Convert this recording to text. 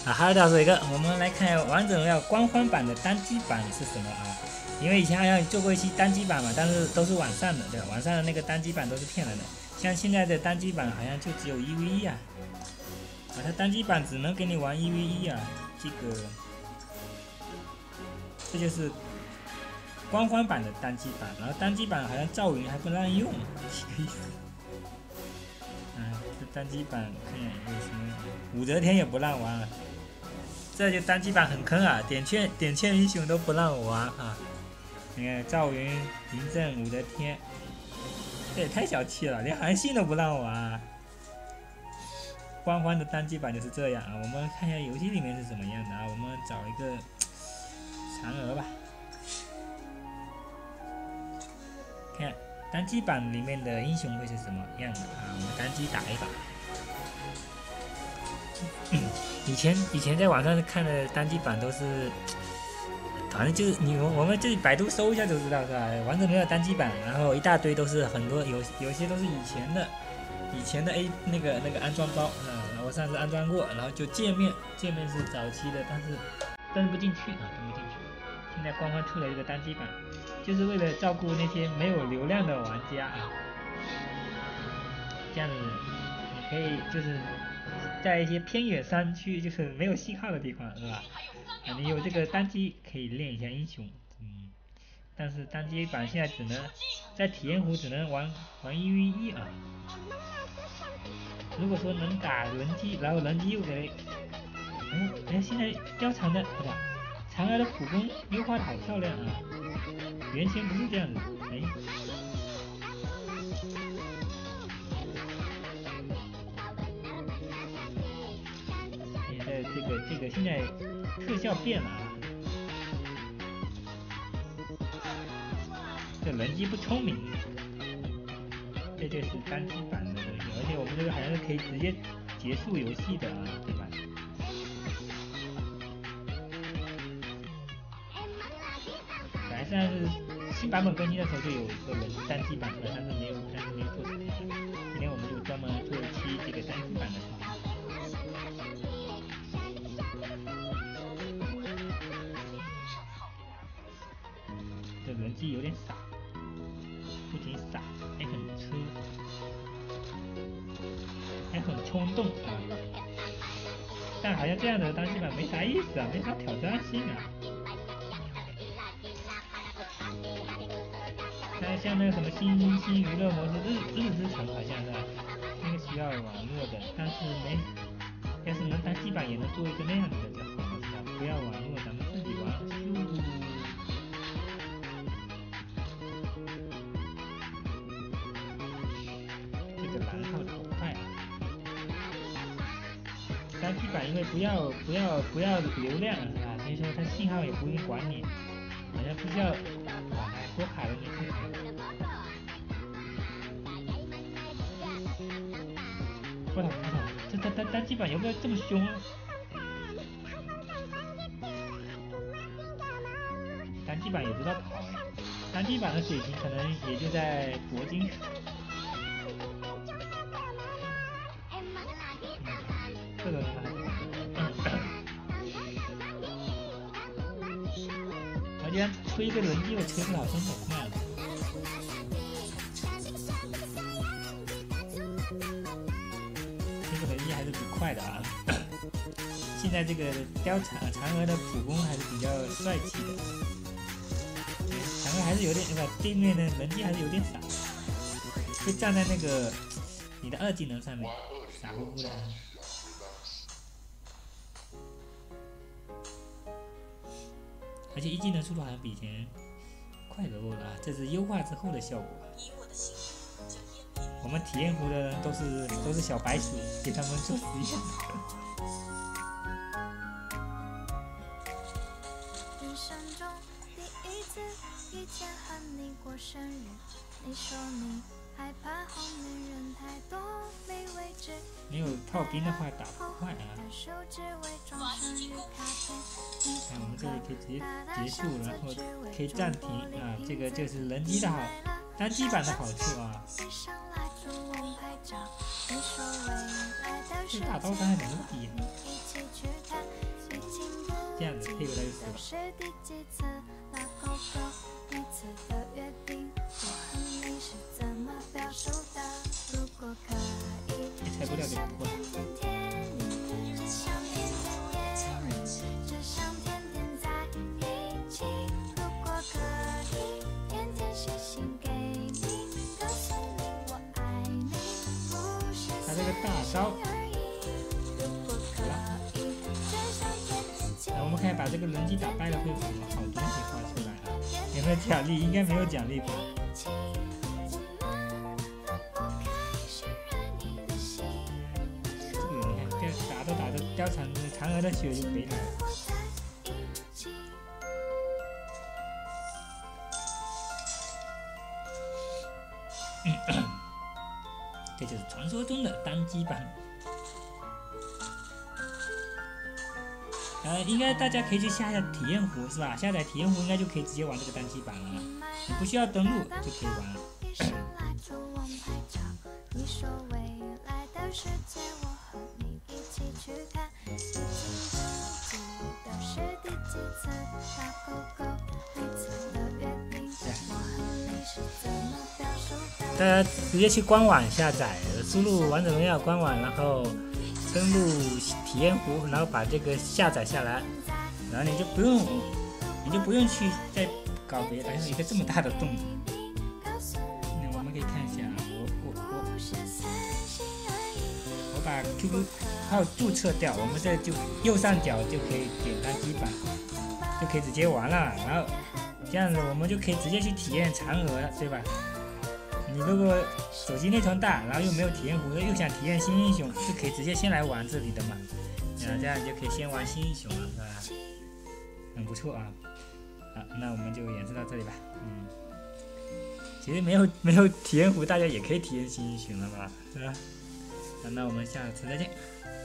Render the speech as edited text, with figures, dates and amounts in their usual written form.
啊，还有到这个，我们来看王者荣耀官方版的单机版是什么啊？因为以前好像做过一期单机版嘛，但是都是晚上的，对吧？晚上的那个单机版都是骗人的。像现在的单机版好像就只有1v1啊，它单机版只能给你玩1v1啊，这就是官方版的单机版，然后单机版好像赵云还不让用，这个意思。这单机版看有什么？武则天也不让玩了，这就单机版很坑啊！点券英雄都不让我玩啊！你看赵云、嬴政、武则天，这也太小气了，连韩信都不让我玩啊！官方的单机版就是这样啊！我们看一下游戏里面是什么样的啊？我们找一个嫦娥吧，看单机版里面的英雄会是什么样的啊？我们单机打一把。以前在网上看的单机版都是，反正就是我们这里百度搜一下就知道是吧？王者荣耀单机版，然后一大堆都是很多有些都是以前的那个安装包然后我上次安装过，然后就界面是早期的，但是登不进去啊，登不进去。现在官方出了一个单机版，就是为了照顾那些没有流量的玩家啊，这样子你可以就是在一些偏远山区，就是没有信号的地方，是吧？你有这个单机可以练一下英雄，但是单机版现在只能在体验服只能玩1v1啊。如果说能打人机，然后人机又给，现在貂蝉的不是嫦娥的普攻优化的好漂亮啊，原先不是这样子，这个现在特效变了啊，这人机不聪明，这就是单机版的东西，而且我们这个好像是可以直接结束游戏的啊，对吧？本来是新版本更新的时候就有一个人单机版的，但是没有做成。今天我们就专门做一期这个单机版的。这人机有点傻，不仅傻，还很车，还很冲动啊！但好像这样的单机版没啥意思啊，没啥挑战性啊。像那个什么新娱乐模式日之城好像是吧，那个需要网络的，但是要是能单机版也能做一个那样的就好了，是吧？不要网络，咱们自己玩。这个蓝号好快啊！单机版因为不要流量是吧？所以说它信号也不用管你，好像不需要多卡的你可以。我操！这单机版有没有这么凶啊？单机版也不知道跑单机版的水平可能也就在铂金。这个而且吹一个人机我吹不了，真的快了。还是挺快的啊！现在这个嫦娥的普攻还是比较帅气的，嫦娥还是有点对面的人机还是有点傻，会站在那个你的2技能上面，傻乎乎的。而且1技能速度好像比以前快多了啊，这是优化之后的效果。我们体验服的人都是小白鼠，给他们做实验。人生中第一次遇见和你过生日，你说你害怕后面人太多没位置。没有炮兵的话打不快啊。看我们这里可以直接结束，然后可以暂停啊，这个就是人机的好，单机版的好处啊。这大刀伤害怎么低？ 这样子配合他就死了。也拆不掉就不会。他这个大招。我们可以把这个人机打败了，会有什么好东西画出来啊？有没有奖励？应该没有奖励吧？这个你看，打着掉嫦娥的血就回来了。这就是传说中的单机版。应该大家可以去下体验湖是吧？下载体验湖应该就可以直接玩这个单机版了，你不需要登录就可以玩了。大家直接去官网下载，输入王者荣耀官网，然后登录体验湖，然后把这个下载下来，然后你就不用去再搞别的。还有一个这么大的洞，那我们可以看一下，我把 QQ 号注册掉，我们这就右上角就可以点单机版，就可以直接玩了。然后这样子我们就可以直接去体验嫦娥了，对吧？你如果手机内存大，然后又没有体验湖，又想体验新英雄，就可以直接先来玩这里的嘛。这样你就可以先玩新英雄了，是吧？很不错啊。好，那我们就演示到这里吧。其实没有体验湖，大家也可以体验新英雄了嘛，是吧？那我们下次再见。